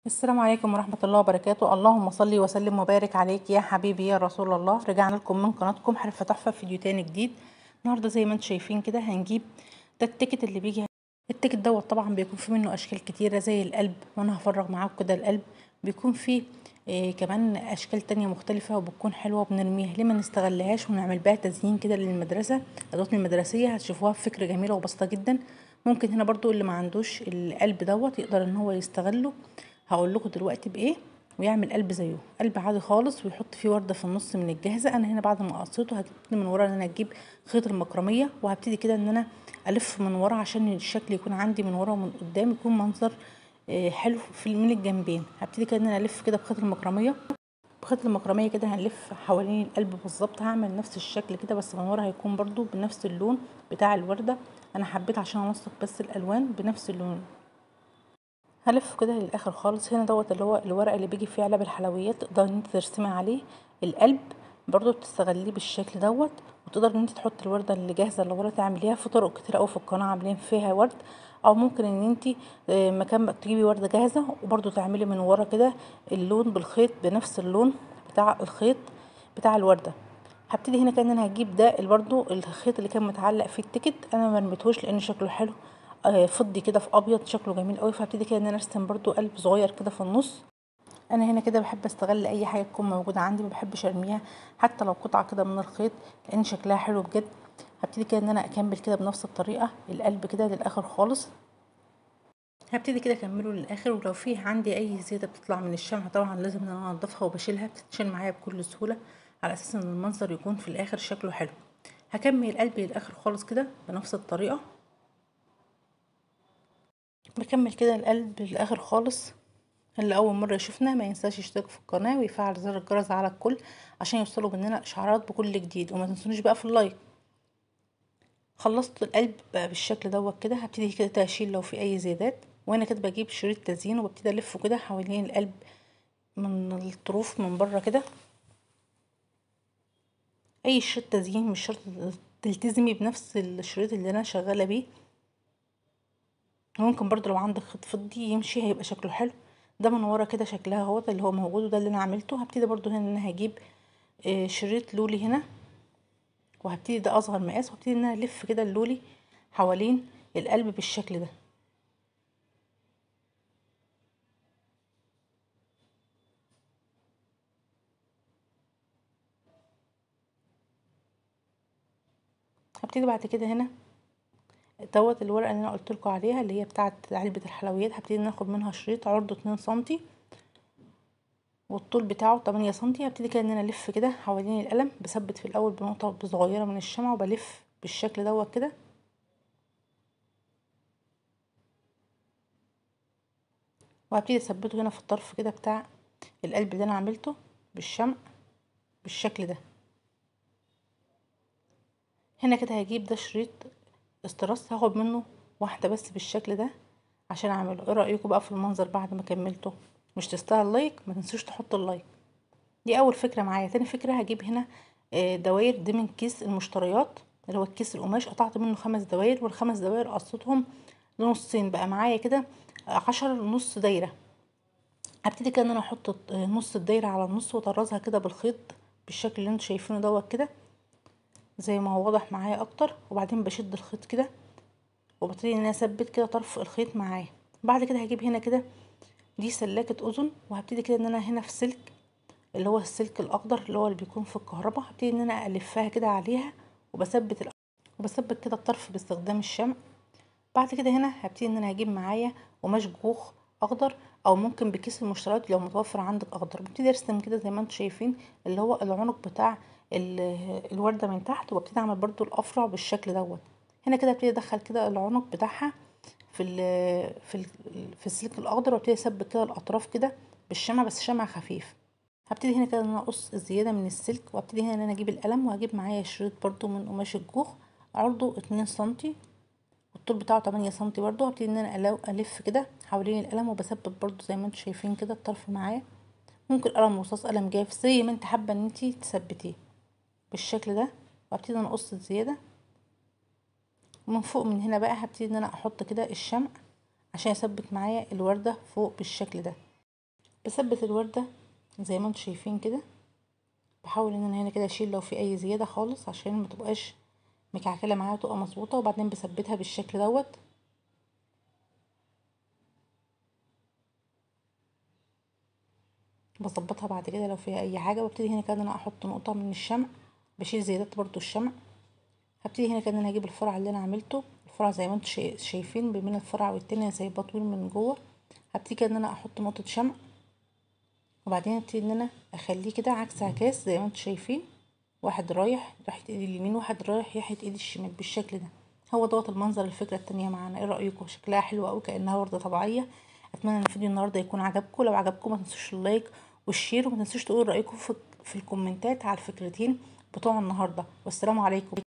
السلام عليكم ورحمة الله وبركاته. اللهم صل وسلم وبارك عليك يا حبيبي يا رسول الله. رجعنا لكم من قناتكم حرفة تحفة في فيديو تاني جديد. النهارده زي ما انتم شايفين كده هنجيب ده التيكت اللي بيجي. التيكت دوت طبعا بيكون فيه منه اشكال كتيرة زي القلب، وانا هفرغ معاكم كده القلب. بيكون فيه كمان اشكال تانية مختلفة وبتكون حلوة وبنرميها ليه ما نستغلهاش ونعمل بيها تزيين كده للمدرسة. الادوات المدرسية هتشوفوها بفكرة جميلة وبسيطة جدا. ممكن هنا برضو اللي ما عندوش القلب دوت يقدر ان هو يستغله. هقول لكم دلوقتي بايه ويعمل قلب زيه، قلب عادي خالص ويحط فيه ورده في النص من الجاهزه. انا هنا بعد ما قصيته هبتدي من ورا ان انا اجيب خيط المكرميه وهبتدي كده ان انا الف من ورا عشان الشكل يكون عندي من ورا ومن قدام يكون منظر حلو في من الجنبين. هبتدي كده ان انا الف كده بخيط المكرميه. بخيط المكرميه كده هنلف حوالين القلب بالظبط. هعمل نفس الشكل كده بس من ورا هيكون برضو بنفس اللون بتاع الورده. انا حبيت عشان انسق بس الالوان بنفس اللون. هلف كده للاخر خالص. هنا دوت اللي هو الورق اللي بيجي فيه علب الحلويات، تقدر ان انت ترسمي عليه القلب برضو تستغليه بالشكل دوت. وتقدر ان انت تحط الورده اللي جاهزه اللي ورا تعمليها في طرق كتير قوي في القناه عاملين فيها ورد. او ممكن ان انت مكان ما تجيبي ورده جاهزه وبرضو تعملي من ورا كده اللون بالخيط بنفس اللون بتاع الخيط بتاع الورده. هبتدي هنا كان انا هجيب ده برضو الخيط اللي كان متعلق فيه التيكت، انا ما رميتهوش لان شكله حلو فضي كده في ابيض شكله جميل قوي. فهبتدي كده ان انا ارسم برضو قلب صغير كده في النص. انا هنا كده بحب استغل اي حاجه تكون موجوده عندي، ما بحبش ارميها حتى لو قطعه كده من الخيط لان شكلها حلو بجد. هبتدي كده ان انا اكمل كده بنفس الطريقه القلب كده للاخر خالص. هبتدي كده اكمله للاخر، ولو فيه عندي اي زياده بتطلع من الشمع طبعا لازم ان انا انضفها وبشيلها، بتتشال معايا بكل سهوله على اساس ان المنظر يكون في الاخر شكله حلو. هكمل القلب للاخر خالص كده بنفس الطريقه. بكمل كده القلب للاخر خالص. اللي اول مره يشوفنا ما ينساش يشترك في القناه ويفعل زر الجرس على الكل عشان يوصلوا مننا اشعارات بكل جديد. وما تنسونيش بقى في اللايك. خلصت القلب بقى بالشكل دوت كده. هبتدي كده اشيل لو في اي زيادات، وانا كده بجيب شريط تزيين وببتدي الفه كده حوالين القلب من الطروف من بره كده. اي شريط تزيين مش شرط تلتزمي بنفس الشريط اللي انا شغاله بيه. ممكن برضو لو عندك خيط فضي يمشي هيبقى شكله حلو. ده من ورا كده شكلها هو اللي هو موجود وده اللي انا عملته. هبتدي برضو هنا ان انا هجيب شريط لولي هنا، وهبتدي ده اصغر مقاس وهبتدي ان انا الف كده اللولي حوالين القلب بالشكل ده. هبتدي بعد كده هنا دوت الورقه اللي انا قلت لكم عليها اللي هي بتاعه علبه الحلويات. هبتدي ناخد منها شريط عرضه 2 سنتي والطول بتاعه 8 سنتي. هبتدي كده ان انا الف كده حوالين القلم، بثبت في الاول بنقطه صغيره من الشمع وبلف بالشكل دوت كده. وهبتدي اثبته هنا في الطرف كده بتاع القلب اللي انا عملته بالشمع بالشكل ده. هنا كده هجيب ده شريط استرس، هاخد منه واحده بس بالشكل ده عشان اعمله. ايه رايكم بقى في المنظر بعد ما كملته؟ مش تستاهل لايك؟ ما تنسوش تحطوا اللايك. دي اول فكره معايا. تاني فكره هجيب هنا دواير دي من كيس المشتريات اللي هو الكيس القماش. قطعت منه 5 دواير والخمس دواير قصيتهم لنصين بقى معايا كده 10 نص دايره. هبتدي كده ان انا احط نص الدايره على النص واطرزها كده بالخيط بالشكل اللي انتوا شايفينه دوت كده زي ما هو واضح معايا اكتر. وبعدين بشد الخيط كده وببتدي ان انا اثبت كده طرف الخيط معايا. بعد كده هجيب هنا كده دي سلاكه اذن، وهبتدي كده ان انا هنا في سلك اللي هو السلك الاخضر اللي هو اللي بيكون في الكهرباء. هبتدي ان انا الفها كده عليها وبثبت كده الطرف باستخدام الشمع. بعد كده هنا هبتدي ان انا هجيب معايا قماش جوخ اخضر او ممكن بكيس المشتريات لو متوفر عندك اخضر. ببتدي ارسم كده زي ما انتم شايفين اللي هو العنق بتاع الورده من تحت، وابتدي اعمل برضو الافرع بالشكل دوت. هنا كده ابتدي ادخل كده العنق بتاعها في ال في ال في السلك الاخضر، وابتدي اثبت كده الاطراف كده بالشمع بس شمع خفيف. هبتدي هنا كده ان انا اقص الزياده من السلك، وابتدي هنا ان انا اجيب القلم وهجيب معايا شريط برضو من قماش الجوخ عرضه 2 سنتي والطول بتاعه 8 سنتي برضو. هبتدي ان انا الف كده حوالين القلم وبثبت برضو زي ما انتم شايفين كده الطرف معايا. ممكن قلم رصاص قلم جاف زي ما انت حابه ان انت تثبتيه بالشكل ده. وابتدي ان انا اقص الزياده ومن فوق من هنا بقى هبتدي ان انا احط كده الشمع عشان يثبت معايا الورده فوق بالشكل ده. بثبت الوردة زي ما انتم شايفين كده. بحاول ان انا هنا كده اشيل لو في اي زيادة خالص عشان ما تبقاش مكعكله معايا، تبقى مظبوطه. وبعدين بثبتها بالشكل دوت. بظبطها بعد كده لو فيها اي حاجه. وابتدي هنا كده ان انا احط نقطه من الشمع، بشيل زيادات برضو الشمع. هبتدي هنا كده ان انا هجيب الفرع اللي انا عملته، الفرع زي ما انتم شايفين بين الفرع والتاني انا سايباه طويل من جوه. هبتدي كده ان انا احط نقطه شمع، وبعدين ابتدي ان انا اخليه كده عكس عكاس زي ما انتم شايفين، واحد رايح ناحيه ايدي اليمين، واحد رايح ناحيه ايدي الشمال بالشكل ده. هو دوت المنظر. الفكره التانية معانا ايه رايكم؟ شكلها حلو قوي كانها ورده طبيعيه. اتمنى ان الفيديو النهارده يكون عجبكم. لو عجبكم ما تنسوش اللايك والشير، وما تنسوش تقولوا رايكم في الكومنتات على الفكرتين بتوع النهارده. والسلام عليكم.